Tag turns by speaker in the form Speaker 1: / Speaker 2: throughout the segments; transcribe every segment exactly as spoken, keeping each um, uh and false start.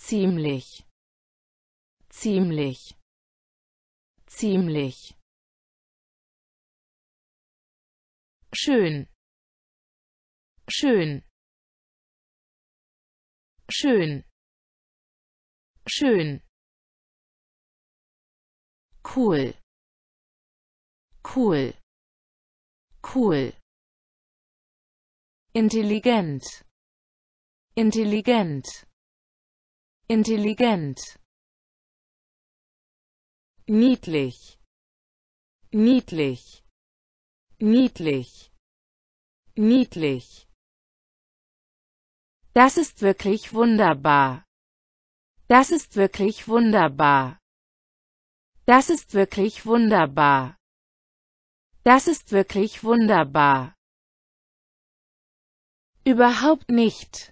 Speaker 1: ziemlich, ziemlich, ziemlich, schön, schön, schön, schön, cool, cool, cool, intelligent, intelligent, intelligent, niedlich, niedlich, niedlich, niedlich. Das ist wirklich wunderbar. Das ist wirklich wunderbar. Das ist wirklich wunderbar. Das ist wirklich wunderbar. Überhaupt nicht.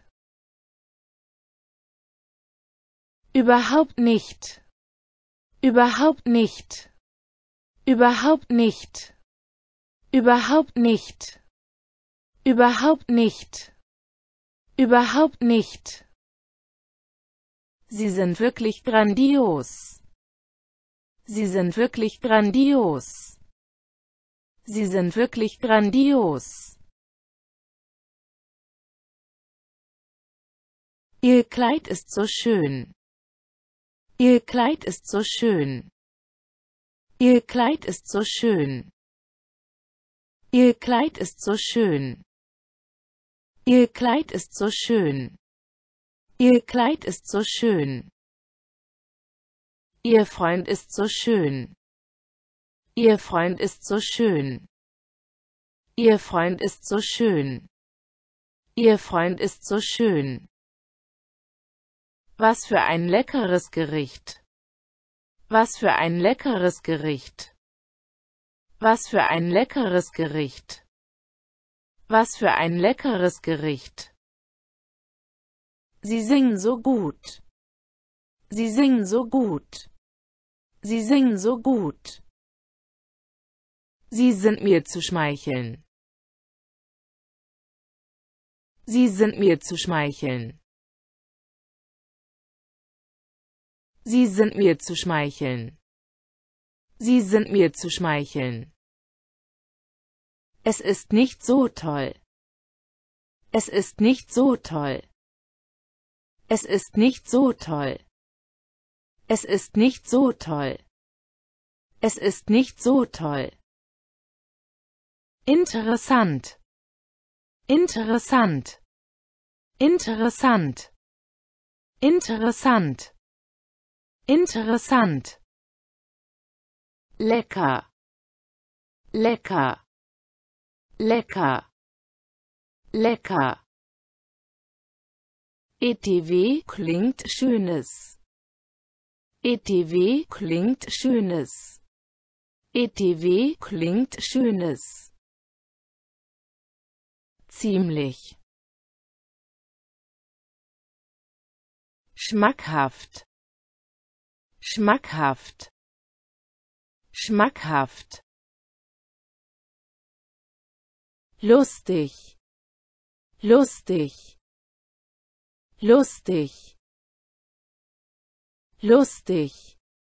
Speaker 1: Überhaupt nicht. Überhaupt nicht. Überhaupt nicht. Überhaupt nicht. Überhaupt nicht. Überhaupt nicht. Sie sind wirklich grandios. Sie sind wirklich grandios. Sie sind wirklich grandios. Ihr Kleid ist so schön. Ihr Kleid ist so schön. Ihr Kleid ist so schön. Ihr Kleid ist so schön. Ihr Kleid ist so schön. Ihr Kleid ist so schön. Ihr Freund ist so schön. Ihr Freund ist so schön. Ihr Freund ist so schön. Ihr Freund ist so schön. Was für ein leckeres Gericht. Was für ein leckeres Gericht. Was für ein leckeres Gericht. Was für ein leckeres Gericht. Sie singen so gut. Sie singen so gut. Sie singen so gut. Sie sind mir zu schmeicheln. Sie sind mir zu schmeicheln. Sie sind mir zu schmeicheln. Sie sind mir zu schmeicheln. Es ist nicht so toll. Es ist nicht so toll. Es ist nicht so toll. Es ist nicht so toll. Es ist nicht so toll. Interessant. Interessant. Interessant. Interessant. Interessant. Lecker. Lecker. Lecker. Lecker. E T W klingt schönes. E T W klingt schönes. E T W klingt schönes. Ziemlich. Schmackhaft. Schmackhaft. Schmackhaft. Lustig. Lustig. Lustig. Lustig.